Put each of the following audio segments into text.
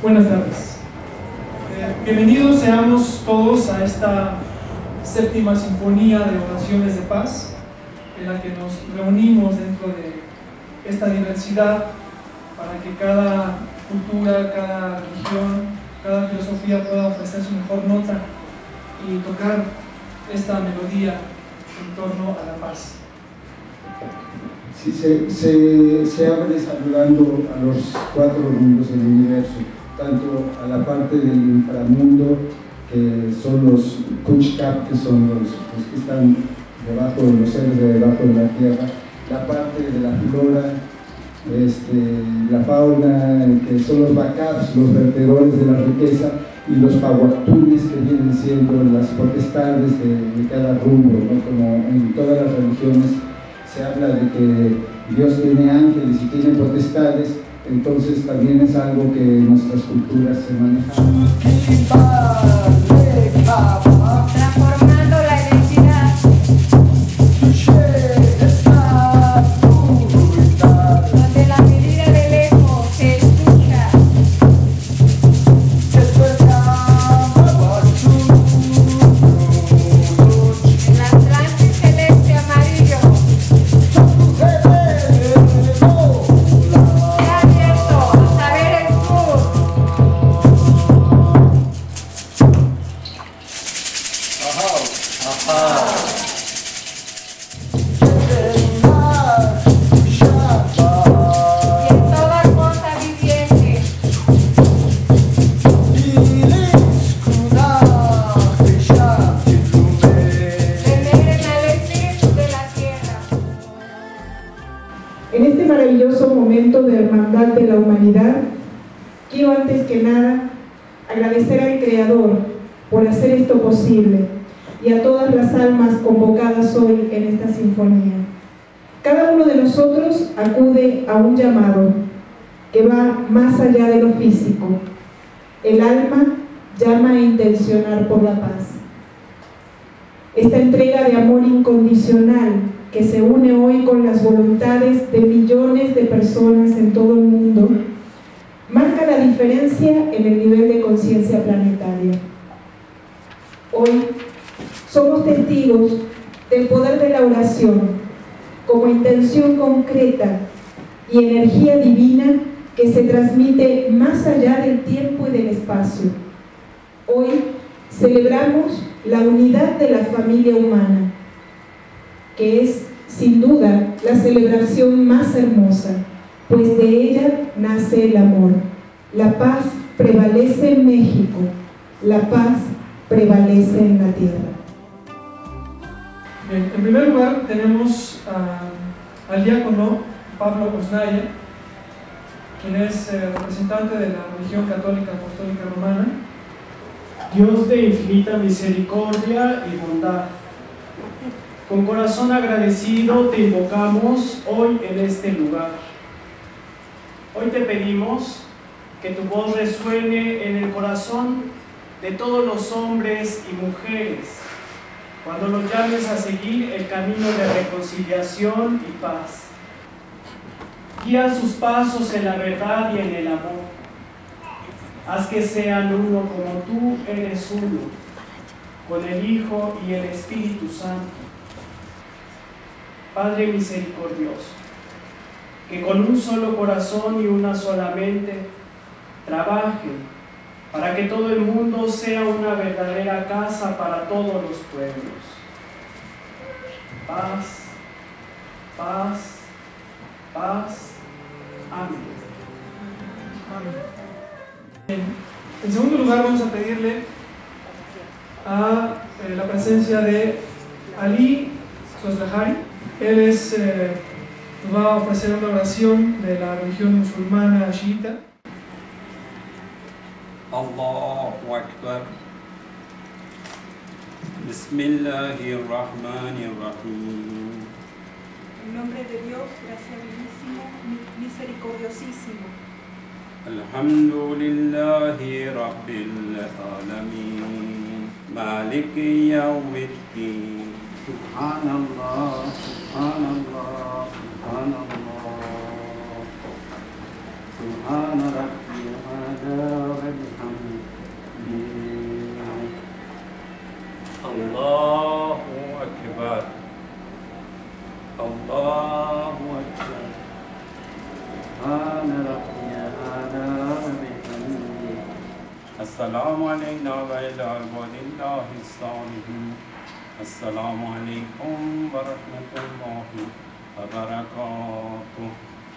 Buenas tardes. Bienvenidos seamos todos a esta séptima sinfonía de oraciones de paz, en la que nos reunimos dentro de esta diversidad para que cada cultura, cada religión, cada filosofía pueda ofrecer su mejor nota y tocar esta melodía en torno a la paz. Sí, se abre saludando a los cuatro mundos del universo, tanto a la parte del inframundo, que son los Kuchkap, que son los que están debajo de los seres de debajo de la tierra, la parte de la flora, la fauna, que son los Bakaps, los vertedores de la riqueza, y los Pahuactunes, que vienen siendo las potestades de cada rubro, ¿no? Como en todas las religiones se habla de que Dios tiene ángeles y tiene potestades, entonces también es algo que en nuestras culturas se maneja. Transformando la identidad. Donde la medida del eco se escucha. El Atlántico celeste amarillo. Se ha abierto a saber el sur. Y en toda cosa viviente. Veneren al espíritu de la tierra. En este maravilloso momento de hermandad de la humanidad, quiero antes que nada agradecer al Creador por hacer esto posible y a todas las almas convocadas hoy en esta sinfonía. Cada uno de nosotros acude a un llamado que va más allá de lo físico. El alma llama a intencionar por la paz. Esta entrega de amor incondicional que se une hoy con las voluntades de millones de personas en todo el mundo, marca la diferencia en el nivel de conciencia planetaria. Hoy somos testigos del poder de la oración como intención concreta y energía divina que se transmite más allá del tiempo y del espacio. Hoy celebramos la unidad de la familia humana, que es, sin duda, la celebración más hermosa, pues de ella nace el amor. La paz prevalece en México, la paz prevalece en la tierra. Bien, en primer lugar tenemos al diácono Pablo Osnaya, quien es representante de la religión católica apostólica romana. Dios de infinita misericordia y bondad, con corazón agradecido te invocamos hoy en este lugar. Hoy te pedimos que tu voz resuene en el corazón de todos los hombres y mujeres cuando los llames a seguir el camino de reconciliación y paz. Guía sus pasos en la verdad y en el amor. Haz que sean uno como tú eres uno, con el Hijo y el Espíritu Santo. Padre misericordioso, que con un solo corazón y una sola mente trabajen para que todo el mundo sea una verdadera casa para todos los pueblos. Paz, paz, paz. Amén. Bien. En segundo lugar vamos a pedirle a la presencia de Ali Soslahari. Él nos va a ofrecer una oración de la religión musulmana chiita. Allahu Akbar. Bismillahirrahmanirrahim. En nombre de Dios, graciabilísimo, misericordiosísimo. Alhamdulillahi Rabbil Alamin. Maliki Yawmiddin. Subhanallah, Subhanallah, Subhanallah. Subhana Rabbil A'la. السلام علينا وعلى عباد الله الصالحين السلام عليكم ورحمة الله وبركاته.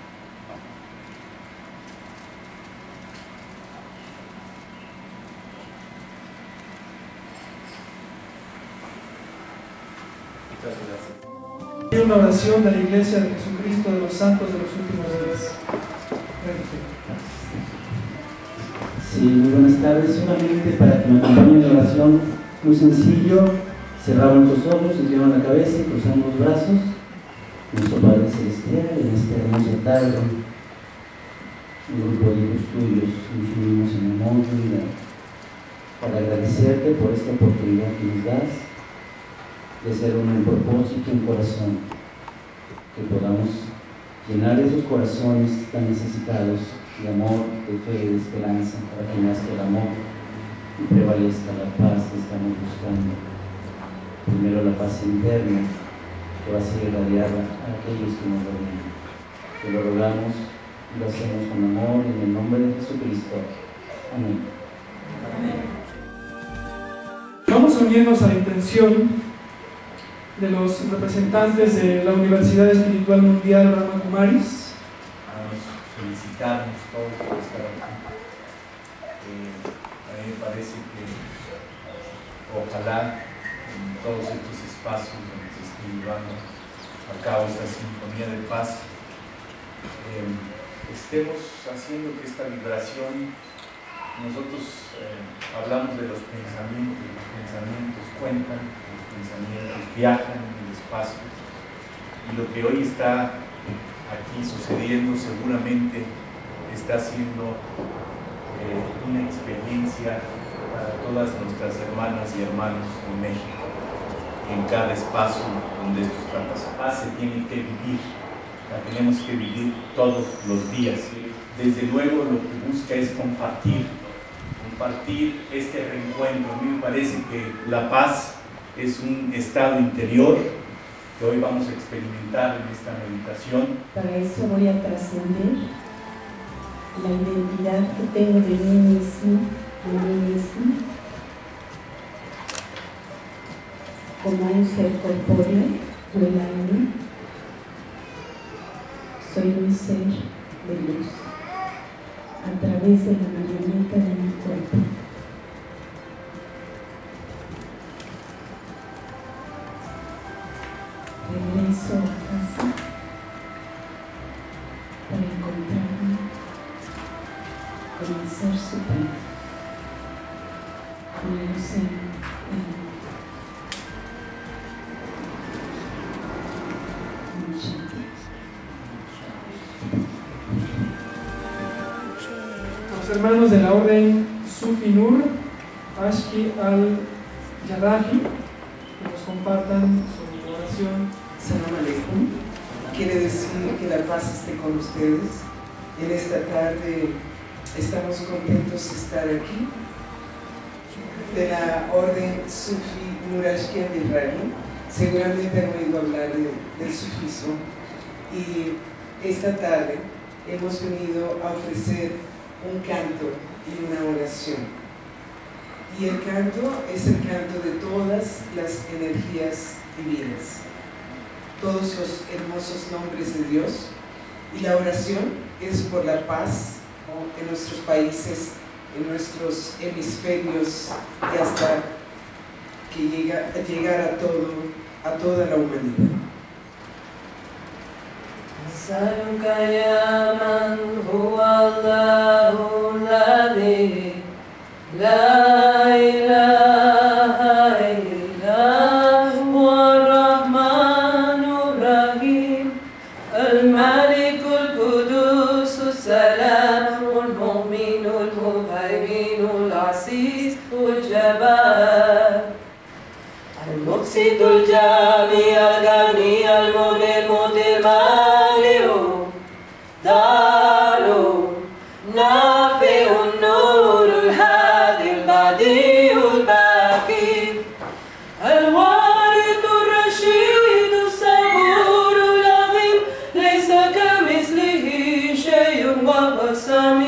Muchas gracias. Una oración de la Iglesia de Jesucristo de los Santos de los Últimos Días. Sí, muy buenas tardes. Solamente para que me acompañen en la oración, muy sencillo, cerramos los ojos, inclinamos la cabeza y cruzamos los brazos. Nuestro Padre Celestial, en esta hermosa tarde, un grupo de hijos tuyos nos unimos en amor y unidad para agradecerte por esta oportunidad que nos das de ser un propósito, un corazón, que podamos llenar esos corazones tan necesitados de amor, de fe, de esperanza, para que nazca el amor y prevalezca la paz que estamos buscando. Primero la paz interna, que va a ser irradiada a aquellos que nos rodean. Te lo rogamos y lo hacemos con amor en el nombre de Jesucristo. Amén. Amén. Vamos a unirnos a la intención de los representantes de la Universidad Espiritual Mundial Brahma Kumaris. Vamos a felicitarnos todos por estar aquí. A mí me parece que ojalá en todos estos espacios donde se esté llevando a cabo esta sinfonía de paz estemos haciendo que esta vibración, nosotros hablamos de los pensamientos cuentan, los pensamientos viajan en el espacio, y lo que hoy está aquí sucediendo seguramente está siendo una experiencia para todas nuestras hermanas y hermanos en México, en cada espacio donde esto está pasando. La paz se tiene que vivir, la tenemos que vivir todos los días. Desde luego lo que busca es compartir este reencuentro. A mí me parece que la paz es un estado interior que hoy vamos a experimentar en esta meditación. Para eso voy a trascender la identidad que tengo de mí mismo, como un ser corpóreo, o el alma. Soy un ser de luz a través de la marioneta de mi cuerpo. Regreso a casa para encontrarme con el Ser Supremo, con el océano en Los hermanos de la Orden Sufi Nur, Ashki al-Jarrahi, que nos compartan su oración. Salam Aleikum. Quiere decir que la paz esté con ustedes. En esta tarde estamos contentos de estar aquí. De la Orden Sufi Nur Ashki al-Jarrahi, seguramente han oído hablar del sufismo, y esta tarde hemos venido a ofrecer un canto y una oración. Y el canto es el canto de todas las energías divinas, todos los hermosos nombres de Dios, y la oración es por la paz en nuestros países, en nuestros hemisferios, y hasta que llegar a toda la humanidad. أسألك يا من هو الله الذي لا إله إلا هو الرحمن الرحيم الملك القدوس السلام المؤمن المهيمن العزيز الجبار المقسط الجامع الغني المنعم نافع النور الهادي البديع الباقي الوارث الرشيد الصبور العظيم ليس كمثله شيء وهو السميع